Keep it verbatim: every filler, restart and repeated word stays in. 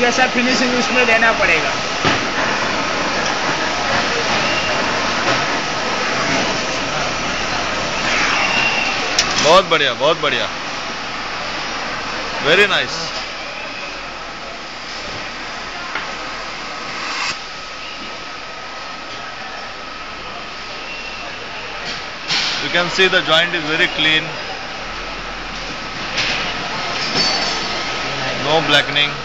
जैसा फिनिशिंग उसमें देना पड़ेगा। बहुत बढ़िया, बहुत बढ़िया, very nice. You can see the joint is very clean, no blackening.